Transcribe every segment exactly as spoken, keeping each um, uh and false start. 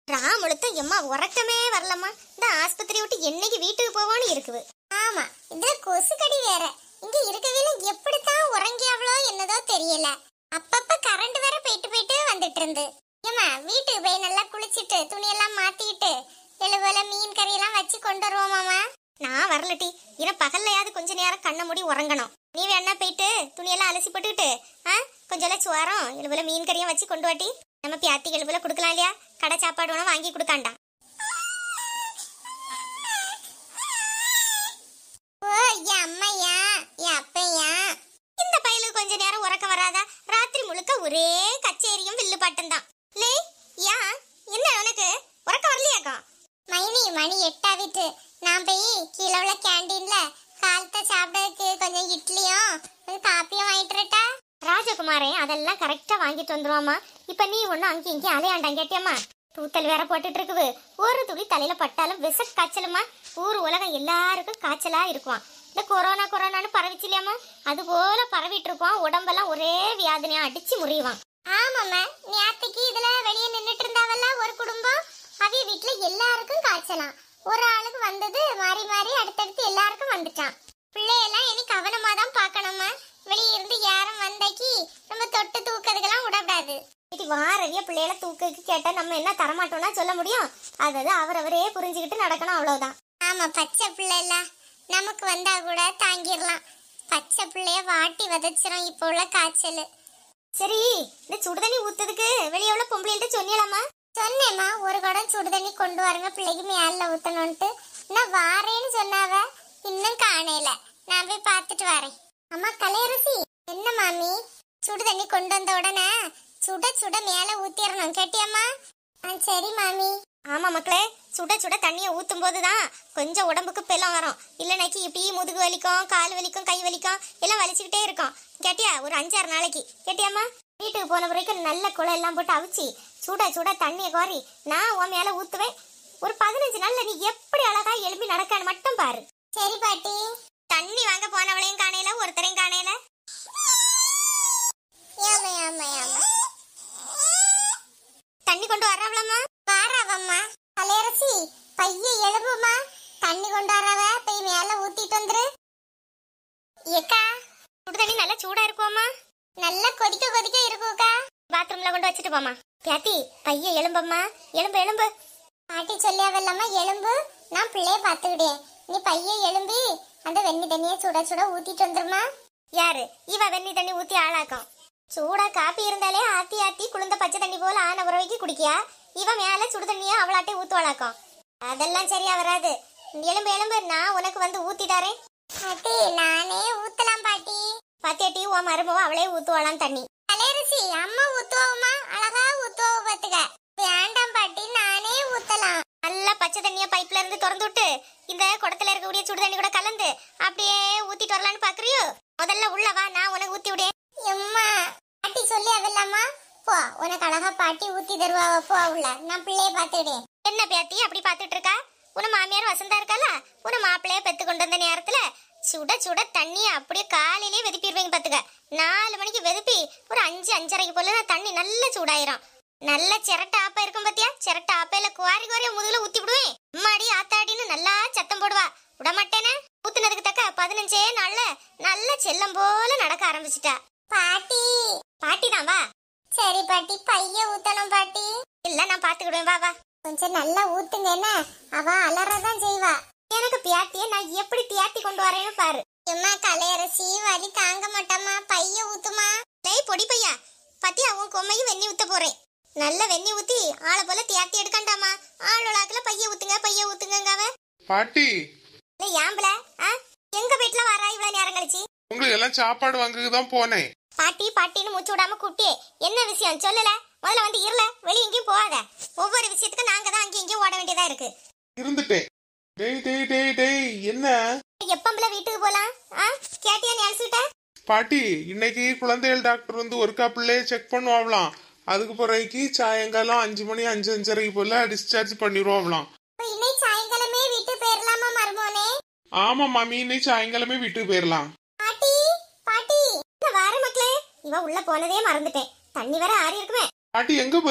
ராமுழுத்த எம்மா உறக்கமே வரலம்மா. இந்த ஆஸ்பத்திரி விட்டு என்னைக்கு வீட்டுக்கு போவோன்னு இருக்குது. ஆமா, இதுல கொசுக்கடி வேற. இங்க இருக்கவே எப்படித்தான் உறங்கியாவளோ என்னதோ தெரியல. அப்பப்ப கரண்ட் வேற போயிட்டு போயிட்டு வந்துட்டு இருந்து. ஏமா வீட்டுக்கு போய் நல்லா குளிச்சிட்டு துணியெல்லாம் மாத்திட்டு எழுவல மீன் கறி எல்லாம் வச்சு கொண்டு வருவோமாமா. நான் வரலட்டி. இன்னும் பகல்லையாவது கொஞ்ச நேரம் கண்ண மூடி உறங்கணும். நீ வேணா போயிட்டு துணியெல்லாம் அலசி போட்டுக்கிட்டு ஆ கொஞ்சம் எல்லாம் சுவாரம் எழுவல மீன் கறியும் வச்சு கொண்டு வாட்டி. நம்ம பியாத்தி எழுவல கொடுக்கலாம் இல்லையா? கடை சாப்பாடு வேணா வாங்கி கொடுக்காண்டா. அம்மையா அப்பையா இந்த பையலுக்கு கொஞ்ச நேரம் உறக்க வராதா? ராத்திரி முழுக்க ஒரே கச்சேரியும் வில்லு பாட்டும் தான். லே யா என்ன உனக்கு உறக்க வரலையாக்கா? மைனி மணி எட்டாவிட்டு. நான் போய் கீழே உள்ள கேண்டீன்ல காலத்தை சாப்பிடறதுக்கு கொஞ்சம் இட்லியும் கொஞ்சம் காப்பியும் வாங்கிட்டுட்டா. ராஜகுமாரே அதெல்லாம் கரெக்டா வாங்கிட்டு வந்துருவாமா. இப்ப நீ ஒண்ணு அங்கே இங்கே அலையாண்டாங்க கேட்டியம்மா. தூத்தல் வேற போட்டுட்டு இருக்குது. ஒரு துளி தலையில பட்டாலும் விச காய்ச்சலுமா. ஊர் உலகம் எல்லாருக்கும் காய்ச்சலா இருக்குவான். இந்த கொரோனா கொரோனான்னு பரவிச்சு இல்லையாமா, அது போல பரவிட்டு இருப்பான். உடம்பெல்லாம் ஒரே வியாதினியா அடிச்சு முறிவான். ஆமாம்மா, நேத்துக்கு இதுல வெளியே நின்றுட்டு இருந்தாவல்ல ஒரு குடும்பம், அவிய வீட்டுல எல்லாருக்கும் காய்ச்சலாம். ஒரு ஆளுக்கு வந்தது மாறி மாறி அடுத்தடுத்து எல்லாருக்கும் வந்துட்டான். பிள்ளையெல்லாம் இனி கவனமா தான் பாக்கணுமா. வெளியே இருந்து யாரும் வந்தாக்கி நம்ம தொட்டு தூக்கிறதுக்கெல்லாம் விடக்கூடாது. இது வாரவிய பிள்ளைகளை தூக்குக்கு கேட்டா நம்ம என்ன தரமாட்டோம்னா சொல்ல முடியும். அதாவது அவரவரே புரிஞ்சுக்கிட்டு நடக்கணும், அவ்வளவுதான். ஆமா, பச்சை பிள்ளை இல்ல, நமக்கு வந்தா கூட தாங்கிடலாம். பச்சை பிள்ளைய வாட்டி வதச்சிரும் இப்போ உள்ள காய்ச்சல். சரி, இந்த சுடுதண்ணி ஊத்துறதுக்கு வெளியே உள்ள பொம்பளைகிட்ட சொன்னியலாமா? சொன்னேம்மா, ஒரு குடம் சுடுதண்ணி கொண்டு வரங்க பிள்ளைக்கு மேல ஊத்தணும்ட்டு. நான் வாரேன்னு சொன்னாவ, இன்னும் காணையில. நான் போய் பார்த்துட்டு வரேன். அம்மா கலையரசி, என்ன மாமி? சுடுதண்ணி கொண்டு வந்த உடனே சுட சுட மேல ஊத்திடணும் கேட்டியம்மா? சரி மாமி. ஆமா மக்களே, சுட சுட தண்ணியை ஊத்தும் போதுதான் கொஞ்சம் உடம்புக்கு பெலம் வரும். இல்லைனாக்கி இப்படி முதுகு வலிக்கும், கால் வலிக்கும், கை வலிக்கும், எல்லாம் வலிச்சுக்கிட்டே இருக்கும். கேட்டியா? ஒரு அஞ்சாறு நாளைக்கு கேட்டியாம்மா? வீட்டுக்கு போன பிறகு நல்ல குளம் எல்லாம் போட்டு அவிச்சு சுட சுட தண்ணியை கோரி நான் உன் மேல ஊத்துவேன். ஒரு பதினஞ்சு நாள்ல நீ எப்படி அழகா எழுப்பி நடக்கான்னு மட்டும் பாரு. சரி பாட்டி. தண்ணி வாங்க போனவளையும் காணையில, ஒருத்தரையும் காணையில. தண்ணி கொண்டு வரவளம்மா? வாராவம்மா. கலையரசி, பைய எழுப்புமா, தண்ணி கொண்டு வரவ போய் மேல ஊத்திட்டு வந்துரு. ஏக்கா, சுடு தண்ணி நல்லா சூடா இருக்குவாமா? நல்லா கொதிக்க கொதிக்க இருக்குக்கா. பாத்ரூம்ல கொண்டு வச்சுட்டு போமா. பியாத்தி, பைய எலும்பம்மா, எலும்பு எலும்பு. பாட்டி சொல்லியாவல்லம்மா, எலும்பு. நான் பிள்ளைய பாத்துக்கிட்டேன். நீ பைய எலும்பி அந்த வெண்ணி தண்ணிய சுட சுட ஊத்திட்டு வந்துருமா. யாரு இவ வெண்ணி தண்ணி ஊத்தி ஆளாக்கும்? சூடா காப்பி இருந்தாலே ஆத்தி ஆத்தி குளிர்ந்த பச்சை தண்ணி போல ஆன உறவைக்கு குடிக்கியா? இவ மேல சுடு தண்ணியா அவளாட்டே ஊத்துவாளாக்கும். அதெல்லாம் சரியா வராது. எலும்பு எலும்பு, நான் உனக்கு வந்து ஊத்தி தாரேன். பாட்டி, நானே ஊத்தலாம் பாட்டி. பாத்தியாட்டி, உன் மருமவ அவளே ஊத்துவாளாம் தண்ணி. கலையரசி, அம்மா ஊத்துவோமா, அழகா ஊத்துவ பாத்துக்க. வேண்டாம் பாட்டி, நானே ஊத்தலாம். நல்லா பச்சை தண்ணிய பைப்ல இருந்து திறந்து விட்டு இந்த குடத்துல இருக்கக்கூடிய சுடு தண்ணி கூட கலந்து அப்படியே ஊத்திட்டு வரலான்னு பாக்குறியோ? முதல்ல உள்ளவா, நான் உனக்கு ஊத்தி விடேன். எம்மா, பாட்டி சொல்லி அதெல்லாமா போ, உனக்கு அழகா பாட்டி ஊத்தி தருவாவ. போ உள்ள, நான் பிள்ளைய பாத்துக்கிட்டேன். என்ன பேத்தி அப்படி பாத்துட்டு இருக்கா? உன மாமியார் வசந்தா இருக்கால, உன மாப்பிள்ளைய பெத்து கொண்டு வந்த நேரத்துல சுட சுட தண்ணிய அப்படியே காலையிலேயே வெதுப்பிடுவீங்க பாத்துக்க. நாலு மணிக்கு வெதுப்பி ஒரு அஞ்சு அஞ்சரைக்கு போல தண்ணி நல்லா சூடாயிரும். நல்ல சிரட்ட ஆப்பா இருக்கும் பாத்தியா? சிரட்ட ஆப்பையில குவாரி குவாரியா முதுகுல ஊத்தி விடுவேன். அம்மாடி ஆத்தாடின்னு நல்லா சத்தம் போடுவா. விடமாட்டேனே. ஊத்துனதுக்கு தக்க பதினஞ்சே நாள்ல நல்ல செல்லம் போல நடக்க ஆரம்பிச்சுட்டா. பாட்டி, பாட்டி தான் வா. சரி பாட்டி, பைய ஊத்தணும் பாட்டி. இல்ல நான் பாத்துக்கிடுவேன், வா வா. கொஞ்சம் நல்லா ஊத்துங்க, என்ன அவ அலறதான் செய்வா. எனக்கு பியாத்திய நான் எப்படி தியாத்தி கொண்டு வரேன்னு பாரு. எம்மா கலையரசி, வலி தாங்க மாட்டம்மா, பைய ஊத்துமா. டேய் பொடி பையா, பாத்தியா உன் கொம்மையும் வெண்ணி ஊத்த போறேன். நல்ல வெண்ணி ஊத்தி ஆளை போல தியாத்தி எடுக்காண்டாமா. ஆளோளாக்குல பைய ஊத்துங்க பைய ஊத்துங்க. அவ பாட்டி, இல்ல யாம்பல எங்க வீட்டுல வரா இவ்வளவு நேரம் கழிச்சு? உங்களுக்கு எல்லாம் சாப்பாடு வாங்கதான் போனேன். பாட்டி பாட்டின்னு மூச்சு விடாம கூப்பிட்டே என்ன விஷயம் சொல்லல? முதல்ல வந்து இருல, வெளிய எங்கேயும் போகாத. ஒவ்வொரு விஷயத்துக்கு நாங்க தான் அங்கேயும் இங்கேயும் ஓட வேண்டியதா இருக்கு. இருந்துட்டேன். டேய் டேய் டேய் டேய், என்ன எப்பம்பல வீட்டுக்கு போலாம்? கேட்டியா நீ அழைச்சுட்ட? பாட்டி, இன்னைக்கு குழந்தைகள் டாக்டர் வந்து ஒருக்கா பிள்ளைய செக் பண்ணுவாங்களாம். அதுக்கு பிறகு சாயங்காலம் அஞ்சு மணி அஞ்சு அஞ்சரைக்கு போல டிஸ்சார்ஜ் பண்ணிடுவாங்களாம். இன்னைக்கு சாயங்காலமே வீட்டுக்கு போயிடலாமா மருமோனே? ஆமா மாமி, இன்னைக்கு சாயங்காலமே வீட்டுக்கு போயிடலாம். பாட்டி பாட்டி, வர மக்களே, இவ உள்ள போனதே மறந்துட்டேன். தண்ணி வர ஆறி இருக்குமே. பாட்டி எங்க போறிய?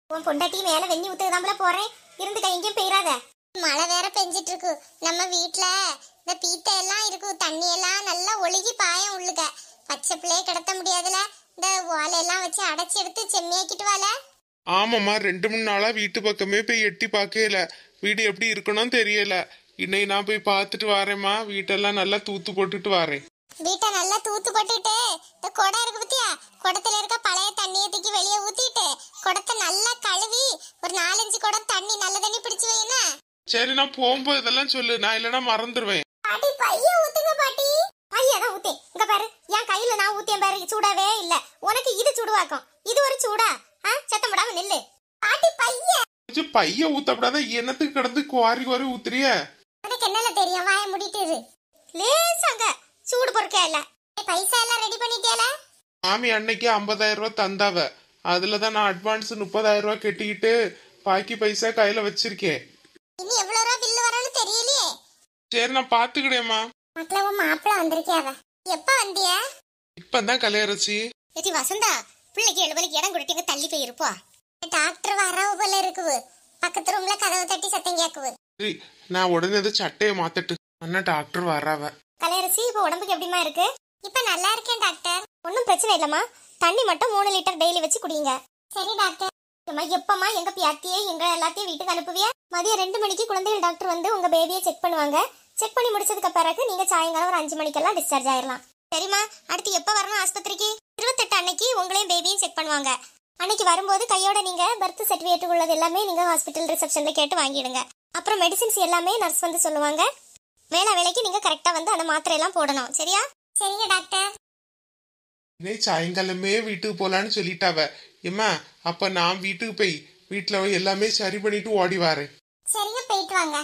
உன் பொண்டாட்டி மேல வெண்ணி ஊத்துதாம்பல போறேன் இருந்து கை எங்கேயும் பெய்யாத. மழை வேற பெஞ்சிட்டு இருக்கு. நம்ம வீட்ல இந்த பீத்தை எல்லாம் இருக்கு, தண்ணி எல்லாம் நல்லா ஒழுகி பாயம் உள்ளுக. பச்சை பிள்ளைய கிடத்த முடியாதுல, இந்த ஓலையெல்லாம் வச்சு அடைச்சி எடுத்து செம்மியாக்கிட்டு வாழ. ஆமாம்மா, ரெண்டு மூணு நாளா வீட்டு பக்கமே போய் எட்டி பார்க்கல. வீடு எப்படி இருக்கணும் தெரியல. இன்னைக்கு நான் போய் பார்த்துட்டு வரேம்மா. வீட்டெல்லாம் நல்லா தூத்து போட்டுட்டு வரேன். வீட்டை நல்லா தூத்து போட்டுட்டு இந்த குடம் இருக்கு பத்தியா, குடத்துல இருக்க பழைய தண்ணியை தூக்கி வெளியே ஊத்திட்டு குடத்தை நல்லா கழுவி ஒரு நாலஞ்சு குடம் தண்ணி நல்ல தண்ணி பிடிச்சு வைனா. சரி, நான் போகும்போது இதெல்லாம் சொல்லு, நான் இல்லைன்னா மறந்துடுவேன். பாட்டி பைய ஊத்துங்க பாட்டி. பையதான் ஊத்தே. இங்க பாரு, என் கையில நான் ஊத்தியன் பாரு, சூடாவே இல்ல. உனக்கு இது சூடுவாக்கும், இது ஒரு சூடா? சத்தம் போடாம நில்லு. பாட்டி பைய கொஞ்சம் பைய ஊத்தப்படாத, என்னத்துக்கு கிடந்து குவாரி குவாரி ஊத்துறிய? உனக்கு என்னல தெரியும், வாய மூடிட்டு இரு. லேசாங்க சூடு பொறுக்கே இல்ல. பைசா எல்லாம் ரெடி பண்ணிட்டியால? மாமி அன்னைக்கு ஐம்பதாயிரம் ரூபாய் தந்தாவ. அதுலதான் நான் அட்வான்ஸ் முப்பதாயிரம் ரூபாய் கட்டிக்கிட்டு பாக்கி பைசா கையில வச்சிருக்கேன். இனி எவ்வளவு ரூபா பில்லு வரும்னு தெரியலையே. சரி, நான் பாத்துக்கிடேம்மா. மக்கள உன் மாப்பிள்ள வந்திருக்கியாவ. எப்ப வந்திய? இப்பதான் கலையரசி. ஏச்சி வசந்தா, பிள்ளைக்கு எழுபலுக்கு இடம் கொடுத்தீங்க, தள்ளி போய் இருப்பா. டாக்டர் வரவு போல இருக்குது. பக்கத்து ரூம்ல கதவு தட்டி சத்தம் கேக்குது. சரி, நான் உடனே இது சட்டையை மாத்திட்டு அண்ணா டாக்டர் வர்றாவ. கலையரசி, இப்ப உடம்புக்கு எப்படிமா இருக்கு? இப்ப நல்லா இருக்கேன் டாக்டர். ஒன்னும் பிரச்சனை இல்லம்மா. தண்ணி மட்டும் மூணு லிட்டர் டெய்லி வச்சு குடிங்க. சரி டாக்டர். அம்மா, எப்பமா எங்க பியாத்தியே எங்க எல்லாத்தையும் வீட்டுக்கு அனுப்புவியா? மதியம் ரெண்டு மணிக்கு குழந்தைகள் டாக்டர் வந்து உங்க பேபியை செக் பண்ணுவாங்க. செக் பண்ணி முடிச்சதுக்கு பிறகு நீங்க சாயங்காலம் ஒரு அஞ்சு மணிக்கெல்லாம் டிஸ்சார்ஜ் ஆயிடலாம். சரிம்மா, அடுத்து எப்ப வரணும் ஆஸ்பத்திரிக்கு? இருபத்தெட்டு அன்னைக்கு உங்களையும் பேபியும் செக் பண்ணுவாங்க. அன்னைக்கு வரும்போது கையோட நீங்க பர்த் சர்டிபிகேட் உள்ளது எல்லாமே நீங்க ஹாஸ்பிட்டல் ரிசப்ஷன்ல கேட்டு வாங்கிடுங்க. அப்புறம் மெடிசின்ஸ் எல்லாமே நர்ஸ் வந்து சொல்லுவாங்க. வேலை வேலைக்கு நீங்க கரெக்டா வந்து அந்த மாத்திரை எல்லாம் போடணும். சரியா? சரிங்க டாக்டர். இன்னைக்கு சாயங்காலமே வீட்டுக்கு போலான்னு சொல்லிட்டாவ. ஏம்மா, அப்ப நான் வீட்டுக்கு போய் வீட்டுல எல்லாமே சரி பண்ணிட்டு ஓடி வரேன். சரிங்க, போயிட்டு வாங்க.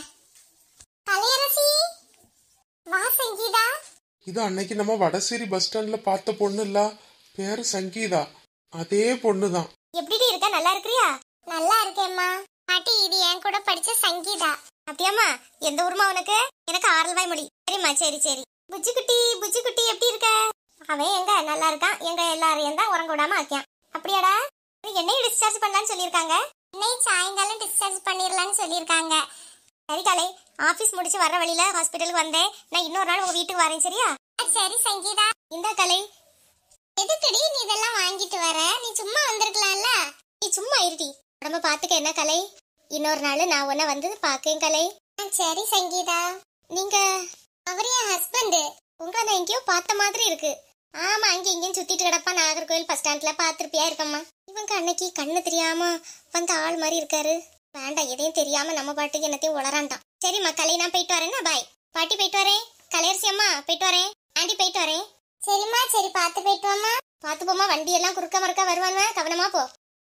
கலையரசி, வா சங்கீதா. இது அன்னைக்கு நம்ம வடசேரி பஸ் ஸ்டாண்ட்ல பார்த்த பொண்ணு இல்ல, பேரு சங்கீதா. அதே பொண்ணுதான். எப்படி இருக்க? நல்லா இருக்கிறியா? நல்லா இருக்கேம்மா. பாட்டி, இது என் கூட படிச்ச சங்கீதா. அப்படியாம்மா? எந்த ஊருமா உனக்கு? எனக்கு ஆரல்வாய் மொழி. சரிம்மா, சரி சரி. புஜ்ஜி குட்டி, புஜ்ஜி குட்டி எப்படி இருக்க? அவன் எங்க நல்லா இருக்கான். எங்க எல்லாரையும் தான் உறங்க விடாம ஆக்கியான். அப்படியாடா? என்னையும் டிஸ்சார்ஜ் பண்ணலான்னு சொல்லியிருக்காங்க. இன்னைக்கு சாயங்காலம் டிஸ்சார்ஜ் பண்ணிடலான்னு சொல்லியிருக்காங்க. சரி காலை, ஆபீஸ் முடிச்சு வர்ற வழியில ஹாஸ்பிட்டலுக்கு வந்தேன். நான் இன்னொரு நாள் உங்க வீட்டுக்கு வரேன். சரியா? சரி சங்கீதா. இந்த கலை, எதுக்கடி நீ இதெல்லாம் வாங்கிட்டு வர? நீ சும்மா வந்திருக்கலாம்ல. நீ சும்மா இருடி. உடம்ப பாத்துக்க. என்ன கலை, இன்னொரு நாள் நான் உன்ன வந்து பாக்கேன் கலை. சரி சங்கீதா. நீங்க அவர் என் ஹஸ்பண்ட். உங்களை நான் எங்கேயோ பார்த்த மாதிரி இருக்கு. ஆமா, அங்க இங்கேயும் சுத்திட்டு கிடப்பா. நாகர்கோவில் பஸ் ஸ்டாண்ட்ல பாத்திருப்பியா இருக்கம்மா. இவங்க அன்னைக்கு கண்ணு தெரியாம வந்த ஆள் மாதிரி இருக்காரு. வேண்டாம், எதையும் தெரியாம நம்ம பாட்டுக்கு என்னத்தையும் உளராண்டாம். சரிம்மா கலை, நான் போயிட்டு வரேன்னா பாய். பாட்டி போயிட்டு வரேன். கலையரசி அம்மா போயிட்டு வரேன். ஆண்டி போயிட்டு வரேன். சரிம்மா, சரி பார்த்து போயிட்டு வாமா. பாத்து போமா, வண்டி எல்லாம் குறுக்க மறுக்க வருவானுவ, கவனமா போ.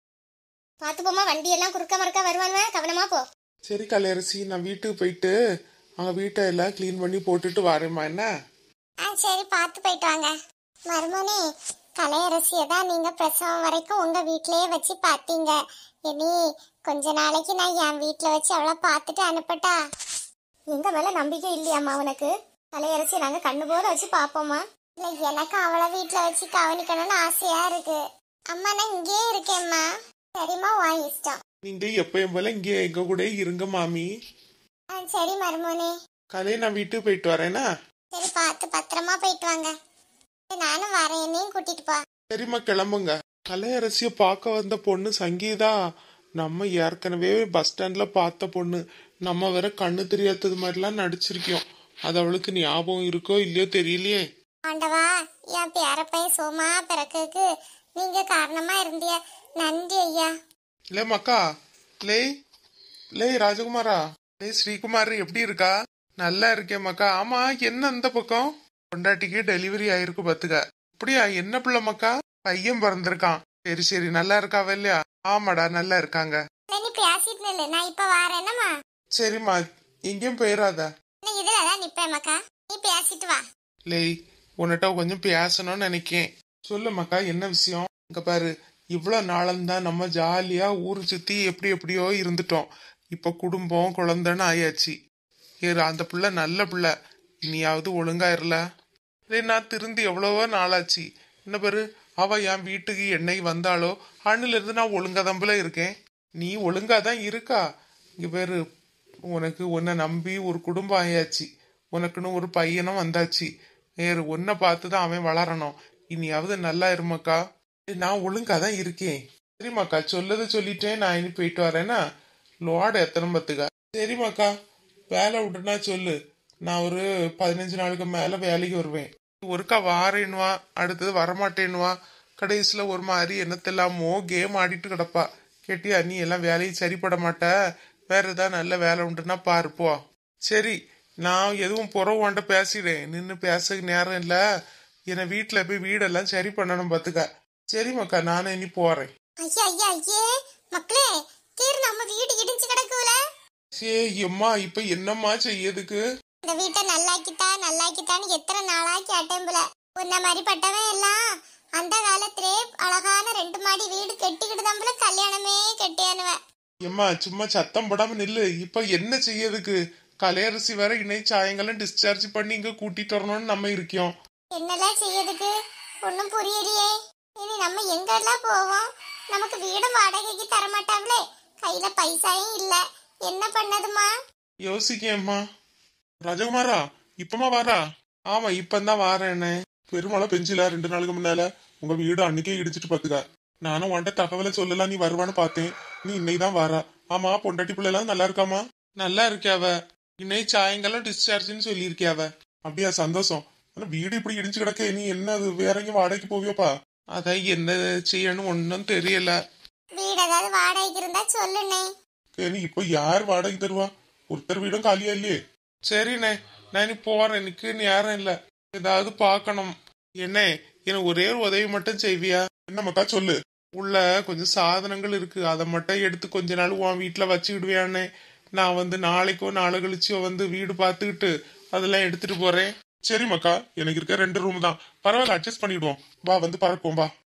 பாத்து போமா, வண்டி எல்லாம் குறுக்க மறுக்க வருவானுவ, கவனமா போ. சரி கலையரசி, நான் வீட்டுக்கு போயிட்டு அங்க வீட்டை எல்லாம் கிளீன் பண்ணி போட்டுட்டு வரேம்மா. என்ன? ஆ சரி, பார்த்து போயிட்டு வாங்க. மருமனே, கலையரசியை தான் நீங்க பிரசவம் வரைக்கும் உங்க வீட்லயே வச்சு பாத்தீங்க. இனி கொஞ்ச நாளைக்கு நான் என் வீட்டுல வச்சு அவளை பார்த்துட்டு அனுப்பட்டா? எங்க மேல நம்பிக்கை இல்லையாம்மா உனக்கு? கலையரசி நாங்க கண்ணு போல வச்சு பாப்போமா? இல்ல, எனக்கு அவளை வீட்டுல வச்சு கவனிக்கணும்னு ஆசையா இருக்கு. அம்மா, நான் இங்கேயே இருக்கேம்மா. சரிம்மா, உன் இஷ்டம். நீங்க எப்பயும் போல இங்கே எங்க கூட இருங்க மாமி. ஆ சரி மருமனே. கலை, நான் வீட்டுக்கு போயிட்டு வரேனா? சரி, பார்த்து பத்திரமா போயிட்டு வாங்க. நானும் வரேன், என்னையும் கூட்டிட்டு போ. சரிம்மா, கிளம்புங்க. கலையரசிய பார்க்க வந்த பொண்ணு சங்கீதா. நம்ம ஏற்கனவே பஸ் ஸ்டாண்ட்ல பார்த்த பொண்ணு. நம்ம வேற கண்ணு தெரியாதது மாதிரிலாம் நடிச்சிருக்கோம். அது அவளுக்கு ஞாபகம் இருக்கோ இல்லையோ தெரியலையே. ஆண்டவா, என் பேரப்பையன் சோமா பிறக்குக்கு நீங்க காரணமா இருந்திய. நன்றி ஐயா. லே மக்கா, லே லே ராஜகுமாரா, லே ஸ்ரீகுமார் எப்படி இருக்கா? நல்லா இருக்கேன் மக்கா. ஆமா, என்ன அந்த பக்கம்? பொண்டாட்டிக்கு டெலிவரி ஆயிருக்கு பாத்துக்க. அப்படியா? என்ன பிள்ளை மக்கா? பையன் பிறந்திருக்கான். சரி சரி, நல்லா இருக்காவ இல்லையா? ஆமாடா, நல்லா இருக்காங்க. நீ பேசிட்டு நில்லு, நான் இப்ப வரேன். என்னம்மா? சரிம்மா, எங்கேயும் போயிடாத. நீ இதுலதான் நிப்பேன் மக்கா, நீ பேசிட்டு வா. லே, உன்கிட்ட கொஞ்சம் பேசணும்னு நினைக்கேன். சொல்லு மக்கா, என்ன விஷயம்? இங்க பாரு, இவ்வளவு நாளந்தான் நம்ம ஜாலியா ஊரு சுத்தி எப்படி எப்படியோ இருந்துட்டோம். இப்ப குடும்பம் குழந்தைன்னு ஆயாச்சு. ஏறு, அந்த பிள்ளை நல்ல பிள்ளை. இனியாவது ஒழுங்கா இருல. நான் திருந்து எவ்வளவோ நாளாச்சு. என்ன பாரு, அவ என் வீட்டுக்கு என்னை வந்தாலோ அண்ணில இருந்து நான் ஒழுங்கா தம்புல இருக்கேன். நீ ஒழுங்கா தான் இருக்கா. இங்க பேரு, உனக்கு உன்னை நம்பி ஒரு குடும்பம் ஆயாச்சு, உனக்குன்னு ஒரு பையனும் வந்தாச்சு. வேறு உன்னை பார்த்துதான் அவன் வளரணும். இனியாவது நல்லா இருமாக்கா. நான் ஒழுங்கா தான் இருக்கேன். சரிம்மாக்கா, சொல்லது சொல்லிட்டேன். நான் இனி போயிட்டு வரேன்னா லோட எத்தனை பத்துக்கா. சரிம்மாக்கா, வேலை விட்டுனா சொல்லு. நான் ஒரு பதினஞ்சு நாளுக்கு மேல வேலைக்கு வருவேன். ஒருக்கா வாரேன்னுவா, அடுத்தது வரமாட்டேன்னுவா. கடைசியில ஒரு மாதிரி என்னத்தெல்லாமோ கேம் ஆடிட்டு கிடப்பா. கேட்டியா, நீ எல்லாம் வேலையை சரிப்பட மாட்ட, வேற ஏதாவது நல்ல வேலை உண்டுன்னா பாருப்போ. சரி, நான் எதுவும் புறவாண்ட பேசிடுறேன். நின்று பேச நேரம் இல்லை. என்னை வீட்டுல போய் வீடெல்லாம் சரி பண்ணணும் பாத்துக்க. சரிம்மாக்கா, நானும் இனி போறேன். ஐயா ஐயா ஐயே மக்களே, கீர் நம்ம வீடு இடிஞ்சு கிடக்குல. சே எம்மா, இப்ப என்னம்மா செய்யதுக்கு? இந்த வீட்டை நல்லாக்கிட்டா நல்லாக்கிட்டான்னு எத்தனை நாளா கேட்டேன்புல. உன்ன மாதிரி பட்டவன் எல்லாம் அந்த காலத்திலே அழகான ரெண்டு மாடி வீடு கெட்டிக்கிட்டு தம்புல கல்யாணமே கெட்டியானுவன். எம்மா, சும்மா சத்தம் போடாம நில்லு. இப்ப என்ன செய்யதுக்கு? கலையரசி வேற இணை சாயங்காலம் டிஸ்சார்ஜ் பண்ணி இங்க கூட்டிட்டு வரணும்னு நம்ம இருக்கோம். என்னெல்லாம் செய்யறதுக்கு ஒன்னும் புரியலையே. இனி நம்ம எங்கெல்லாம் போவோம்? நமக்கு வீடும் வாடகைக்கு தரமாட்டாங்களே, கையில பைசாயும் இல்ல. என்ன பண்ணதுமா? யோசிக்கேம்மா. ராஜகுமாரா, இப்பமா வாரா? ஆமா, இப்பந்தான் வாரேன்னு. பெருமழை பெஞ்சில ரெண்டு நாளுக்கு முன்னால உங்க வீடு அன்னைக்கே இடிச்சிட்டு பாத்துக்க. நானும் உன்ட்ட தகவலை சொல்லலாம் நீ வருவான்னு பார்த்தேன். நீ இன்னைதான் வாரா. ஆமா, பொண்டாட்டி பிள்ளை எல்லாம் நல்லா இருக்காமா? நல்லா இருக்கியாவ. இன்னை சாயங்காலம் டிஸ்சார்ஜ்னு சொல்லியிருக்கியாவ. அப்படியா, சந்தோஷம். ஆனா வீடு இப்படி இடிஞ்சு கிடக்க, நீ என்ன அது வேற எங்கேயும் வாடகைக்கு போவியோப்பா? அதான் என்ன செய்யணும் ஒன்னும் தெரியல. வீடு ஏதாவது வாடகைக்கு இருந்தா சொல்லுனே. நீ இப்ப யார் வாடகை தருவா? ஒருத்தர் வீடும் காலியா இல்லையே. சரிண்ணே, நான் இனி போறேன். எனக்கு நேரம் இல்ல, ஏதாவது பாக்கணும். என்ன, எனக்கு ஒரே ஒரு உதவி மட்டும் செய்வியா? என்ன மக்கா, சொல்லு. உள்ள கொஞ்சம் சாதனங்கள் இருக்கு, அதை மட்டும் எடுத்து கொஞ்ச நாள் உன் வீட்டுல வச்சுக்கிடுவியானே. நான் வந்து நாளைக்கோ நாளை கழிச்சோ வந்து வீடு பார்த்துக்கிட்டு அதெல்லாம் எடுத்துட்டு போறேன். சரி மக்கா, எனக்கு இருக்க ரெண்டு ரூம் தான், பரவாயில்ல, அட்ஜஸ்ட் பண்ணிடுவோம். வா, வந்து பறக்கும் வா.